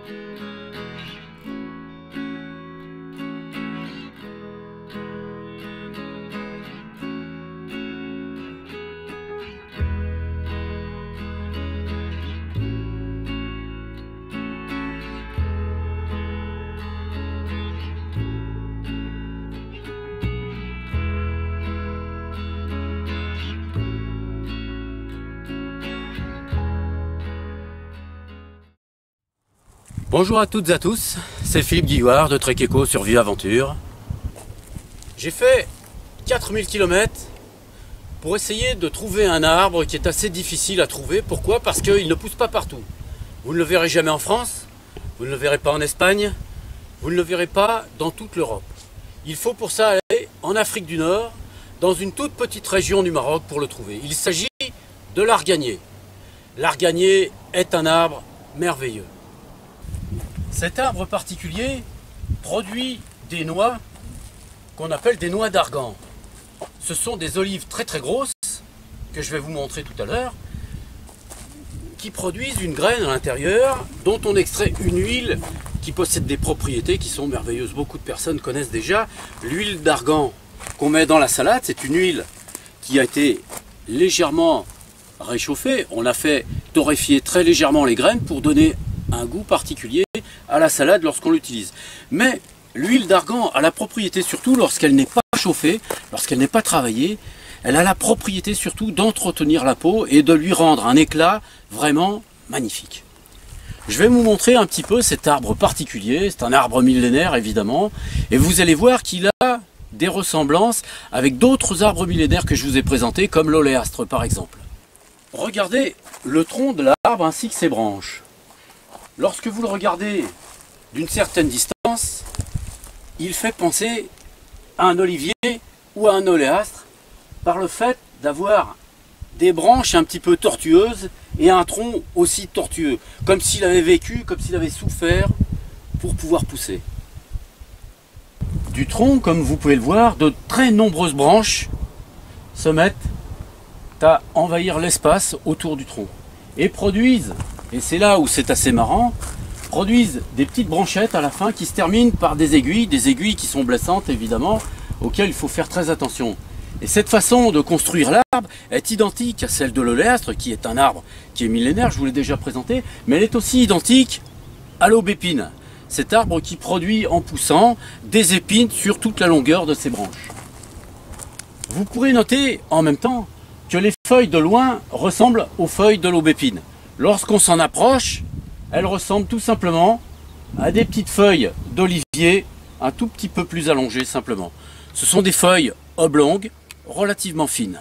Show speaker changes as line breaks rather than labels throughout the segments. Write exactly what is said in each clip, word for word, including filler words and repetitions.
Bonjour à toutes et à tous, c'est Philippe Guillouard de Trek Eco sur Vie Aventure. J'ai fait quatre mille kilomètres pour essayer de trouver un arbre qui est assez difficile à trouver. Pourquoi? Parce qu'il ne pousse pas partout. Vous ne le verrez jamais en France, vous ne le verrez pas en Espagne, vous ne le verrez pas dans toute l'Europe. Il faut pour ça aller en Afrique du Nord, dans une toute petite région du Maroc pour le trouver. Il s'agit de l'arganier. L'arganier est un arbre merveilleux. Cet arbre particulier produit des noix qu'on appelle des noix d'argan. Ce sont des olives très très grosses, que je vais vous montrer tout à l'heure, qui produisent une graine à l'intérieur dont on extrait une huile qui possède des propriétés qui sont merveilleuses. Beaucoup de personnes connaissent déjà l'huile d'argan qu'on met dans la salade. C'est une huile qui a été légèrement réchauffée. On a fait torréfier très légèrement les graines pour donner un goût particulier à la salade lorsqu'on l'utilise. Mais l'huile d'argan a la propriété surtout lorsqu'elle n'est pas chauffée, lorsqu'elle n'est pas travaillée, elle a la propriété surtout d'entretenir la peau et de lui rendre un éclat vraiment magnifique. Je vais vous montrer un petit peu cet arbre particulier, c'est un arbre millénaire évidemment, et vous allez voir qu'il a des ressemblances avec d'autres arbres millénaires que je vous ai présentés, comme l'oléastre par exemple. Regardez le tronc de l'arbre ainsi que ses branches. Lorsque vous le regardez d'une certaine distance, il fait penser à un olivier ou à un oléastre par le fait d'avoir des branches un petit peu tortueuses et un tronc aussi tortueux, comme s'il avait vécu, comme s'il avait souffert pour pouvoir pousser. Du tronc, comme vous pouvez le voir, de très nombreuses branches se mettent à envahir l'espace autour du tronc et produisent, et c'est là où c'est assez marrant, produisent des petites branchettes à la fin qui se terminent par des aiguilles, des aiguilles qui sont blessantes évidemment, auxquelles il faut faire très attention. Et cette façon de construire l'arbre est identique à celle de l'oléastre, qui est un arbre qui est millénaire, je vous l'ai déjà présenté, mais elle est aussi identique à l'aubépine, cet arbre qui produit en poussant des épines sur toute la longueur de ses branches. Vous pourrez noter en même temps que les feuilles de loin ressemblent aux feuilles de l'aubépine. Lorsqu'on s'en approche, elles ressemblent tout simplement à des petites feuilles d'olivier, un tout petit peu plus allongées simplement. Ce sont des feuilles oblongues, relativement fines.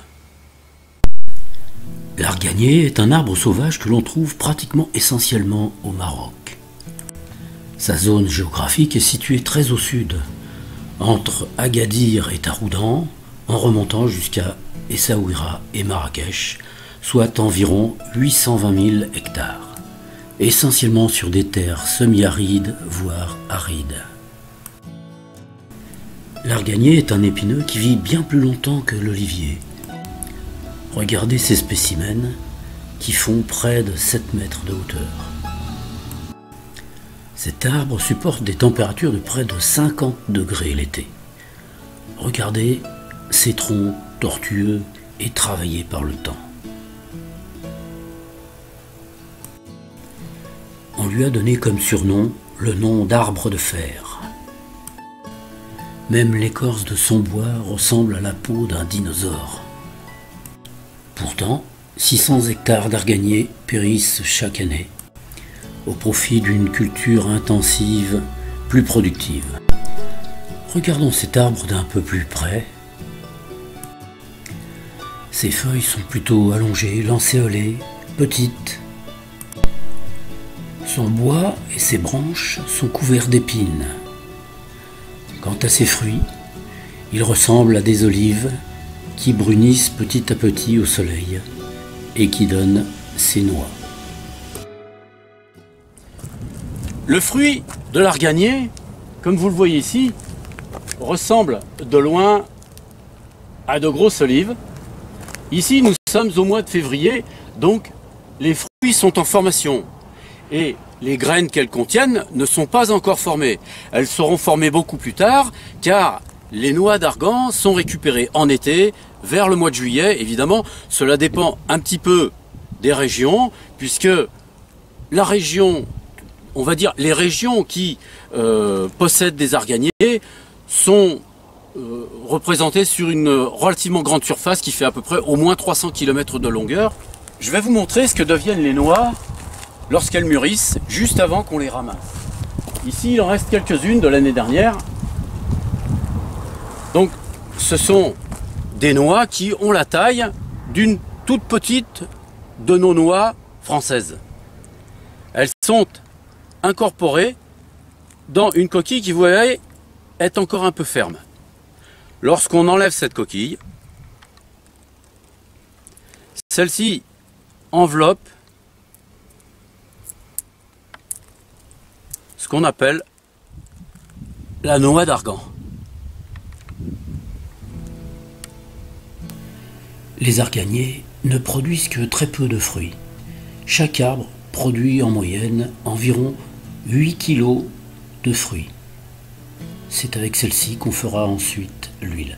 L'arganier est un arbre sauvage que l'on trouve pratiquement essentiellement au Maroc. Sa zone géographique est située très au sud, entre Agadir et Taroudan, en remontant jusqu'à Essaouira et Marrakech, soit environ huit cent vingt mille hectares, essentiellement sur des terres semi-arides, voire arides. L'arganier est un épineux qui vit bien plus longtemps que l'olivier. Regardez ces spécimens qui font près de sept mètres de hauteur. Cet arbre supporte des températures de près de cinquante degrés l'été. Regardez ces troncs tortueux et travaillés par le temps. On lui a donné comme surnom le nom d'arbre de fer. Même l'écorce de son bois ressemble à la peau d'un dinosaure. Pourtant, six cents hectares d'arganier périssent chaque année, au profit d'une culture intensive plus productive. Regardons cet arbre d'un peu plus près. Ses feuilles sont plutôt allongées, lancéolées, petites. Son bois et ses branches sont couverts d'épines. Quant à ses fruits, ils ressemblent à des olives qui brunissent petit à petit au soleil et qui donnent ses noix.
Le fruit de l'arganier, comme vous le voyez ici, ressemble de loin à de grosses olives. Ici, nous sommes au mois de février, donc les fruits sont en formation. Et les graines qu'elles contiennent ne sont pas encore formées. Elles seront formées beaucoup plus tard, car les noix d'argan sont récupérées en été, vers le mois de juillet. Évidemment, cela dépend un petit peu des régions, puisque la région, on va dire les régions qui euh, possèdent des arganiers sont euh, représentées sur une relativement grande surface qui fait à peu près au moins trois cents kilomètres de longueur. Je vais vous montrer ce que deviennent les noix lorsqu'elles mûrissent, juste avant qu'on les ramasse. Ici, il en reste quelques-unes de l'année dernière. Donc, ce sont des noix qui ont la taille d'une toute petite de nos noix françaises. Elles sont incorporées dans une coquille qui, vous voyez, est encore un peu ferme. Lorsqu'on enlève cette coquille, celle-ci enveloppe ce qu'on appelle la noix d'argan.
Les arganiers ne produisent que très peu de fruits. Chaque arbre produit en moyenne environ huit kilos de fruits. C'est avec celle-ci qu'on fera ensuite l'huile.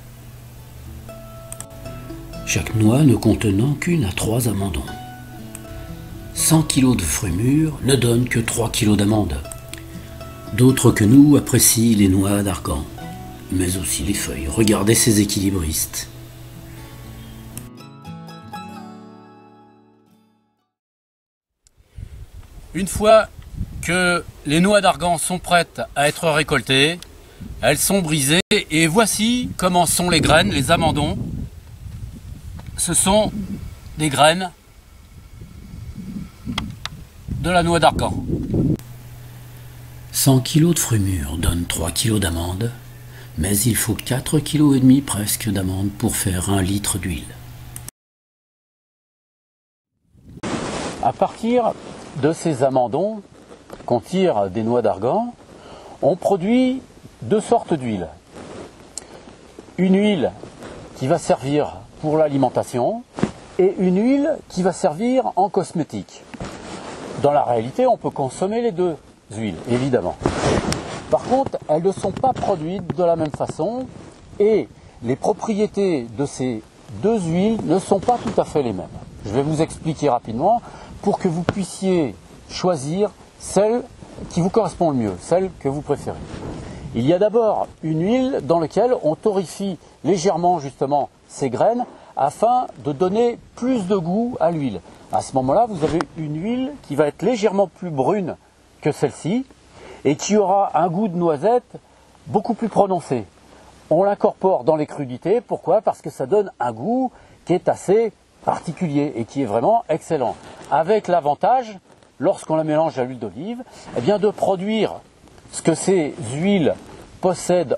Chaque noix ne contenant qu'une à trois amandons. cent kilos de fruits mûrs ne donnent que trois kilos d'amandes. D'autres que nous apprécient les noix d'argan, mais aussi les feuilles. Regardez ces équilibristes.
Une fois que les noix d'argan sont prêtes à être récoltées, elles sont brisées et voici comment sont les graines, les amandons. Ce sont des graines de la noix d'argan.
cent kilos de fruits mûrs donnent trois kilos d'amandes, mais il faut quatre kilos et demi presque d'amandes pour faire un litre d'huile.
À partir de ces amandons qu'on tire des noix d'argan, on produit deux sortes d'huile. Une huile qui va servir pour l'alimentation et une huile qui va servir en cosmétique. Dans la réalité, on peut consommer les deux huiles, évidemment. Par contre, elles ne sont pas produites de la même façon et les propriétés de ces deux huiles ne sont pas tout à fait les mêmes. Je vais vous expliquer rapidement pour que vous puissiez choisir celle qui vous correspond le mieux, celle que vous préférez. Il y a d'abord une huile dans laquelle on torréfie légèrement justement ces graines afin de donner plus de goût à l'huile. À ce moment-là, vous avez une huile qui va être légèrement plus brune que celle-ci et qui aura un goût de noisette beaucoup plus prononcé. On l'incorpore dans les crudités, pourquoi? Parce que ça donne un goût qui est assez particulier et qui est vraiment excellent. Avec l'avantage, lorsqu'on la mélange à l'huile d'olive, eh bien de produire ce que ces huiles possèdent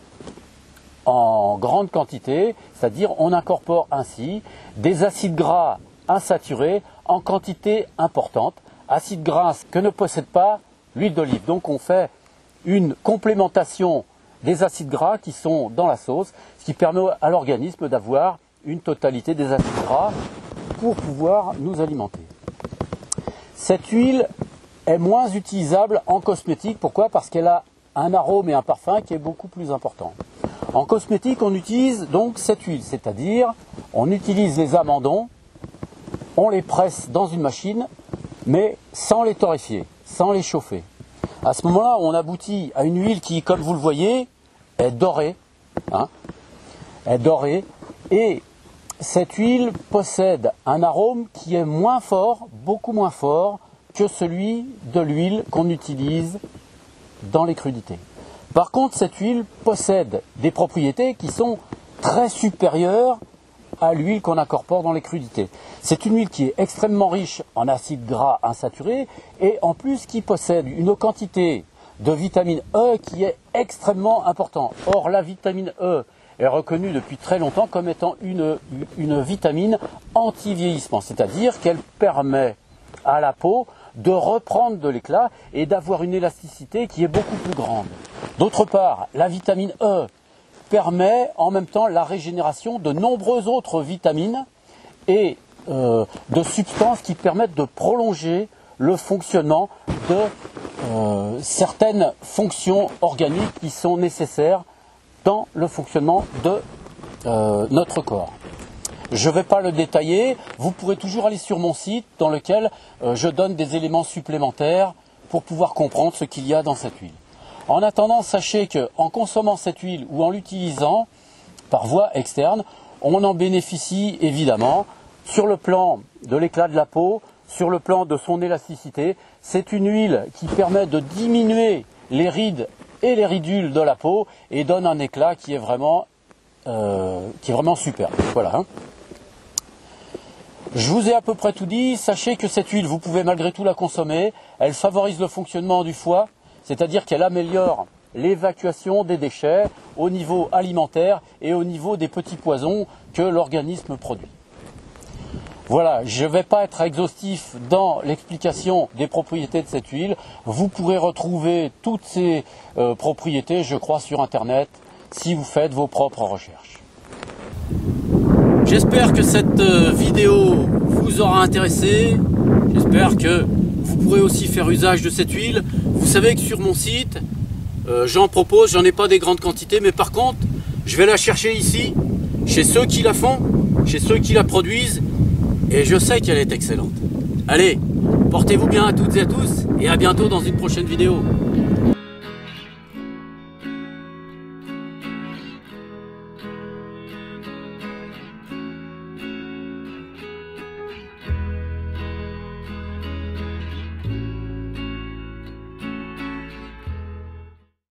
en grande quantité, c'est-à-dire on incorpore ainsi des acides gras insaturés en quantité importante, acides gras que ne possède pas l'huile d'olive. Donc on fait une complémentation des acides gras qui sont dans la sauce, ce qui permet à l'organisme d'avoir une totalité des acides gras pour pouvoir nous alimenter. Cette huile est moins utilisable en cosmétique. Pourquoi? Parce qu'elle a un arôme et un parfum qui est beaucoup plus important. En cosmétique, on utilise donc cette huile, c'est-à-dire on utilise les amandons, on les presse dans une machine, mais sans les torréfier, sans les chauffer. À ce moment-là, on aboutit à une huile qui, comme vous le voyez, est dorée, hein, est dorée, et cette huile possède un arôme qui est moins fort, beaucoup moins fort que celui de l'huile qu'on utilise dans les crudités. Par contre, cette huile possède des propriétés qui sont très supérieures à l'huile qu'on incorpore dans les crudités. C'est une huile qui est extrêmement riche en acides gras insaturés et en plus qui possède une quantité de vitamine E qui est extrêmement importante. Or, la vitamine E est reconnue depuis très longtemps comme étant une, une vitamine anti-vieillissement, c'est-à-dire qu'elle permet à la peau de reprendre de l'éclat et d'avoir une élasticité qui est beaucoup plus grande. D'autre part, la vitamine E permet en même temps la régénération de nombreuses autres vitamines et euh, de substances qui permettent de prolonger le fonctionnement de euh, certaines fonctions organiques qui sont nécessaires dans le fonctionnement de euh, notre corps. Je ne vais pas le détailler, vous pourrez toujours aller sur mon site dans lequel euh, je donne des éléments supplémentaires pour pouvoir comprendre ce qu'il y a dans cette huile. En attendant, sachez qu'en consommant cette huile ou en l'utilisant par voie externe, on en bénéficie évidemment sur le plan de l'éclat de la peau, sur le plan de son élasticité. C'est une huile qui permet de diminuer les rides et les ridules de la peau et donne un éclat qui est vraiment, euh, qui est vraiment super. Voilà. Hein. Je vous ai à peu près tout dit. Sachez que cette huile, vous pouvez malgré tout la consommer. Elle favorise le fonctionnement du foie, c'est-à-dire qu'elle améliore l'évacuation des déchets au niveau alimentaire et au niveau des petits poisons que l'organisme produit. Voilà, je ne vais pas être exhaustif dans l'explication des propriétés de cette huile. Vous pourrez retrouver toutes ces euh, propriétés, je crois, sur Internet, si vous faites vos propres recherches.
J'espère que cette euh, vidéo vous aura intéressé. J'espère que vous pourrez aussi faire usage de cette huile. Vous savez que sur mon site, euh, j'en propose, j'en ai pas des grandes quantités, mais par contre, je vais la chercher ici, chez ceux qui la font, chez ceux qui la produisent. Et je sais qu'elle est excellente. Allez, portez-vous bien à toutes et à tous, et à bientôt dans une prochaine vidéo.